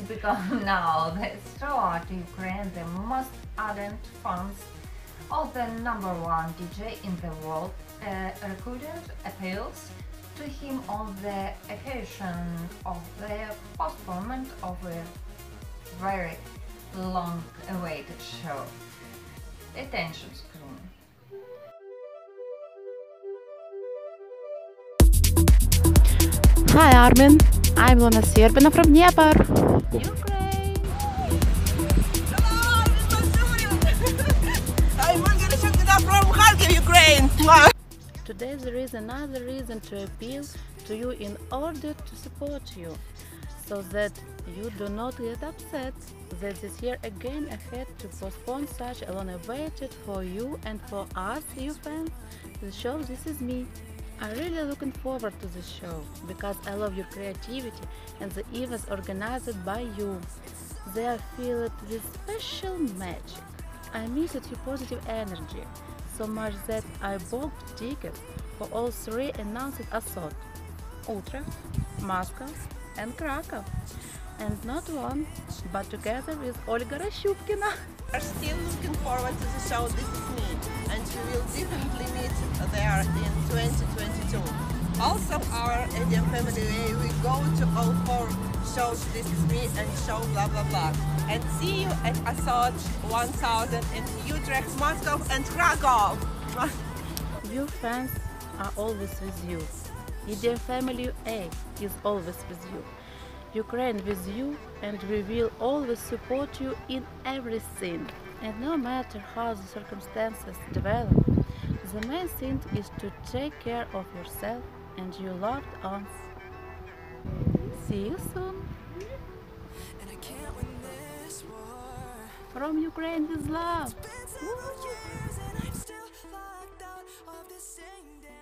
become now the star to Ukraine, the most ardent fans of the #1 DJ in the world. Recorded appeals to him on the occasion of the postponement of a very long-awaited show. Attention screen. Hi Armin, I'm Luna Serbina from Dnieper. Ukraine! Hello, I'm Margaret Shukina from Kharkiv, Ukraine. Today there is another reason to appeal to you in order to support you, so that you do not get upset that this year again I had to postpone such a long-awaited for you and for us, you fans, the show This Is Me. I'm really looking forward to this show, because I love your creativity and the events organized by you. They are filled with special magic. I missed your positive energy so much that I booked tickets for all three announced assault: Utrecht, Moscow and Krakow. And not one, but together with Olga Rashupkina. We are still looking forward to the show This Is Me, and we will definitely meet there in 2022. Also, our EDM family we go to all 4 shows This Is Me and show blah blah blah. And see you at Assault 1000 in Utrecht, Moscow and Krakow. Your fans are always with you. EDM Family A is always with you. Ukraine with you, and we will always support you in everything. And no matter how the circumstances develop, the main thing is to take care of yourself and your loved ones. See you soon! From Ukraine with love! Woo!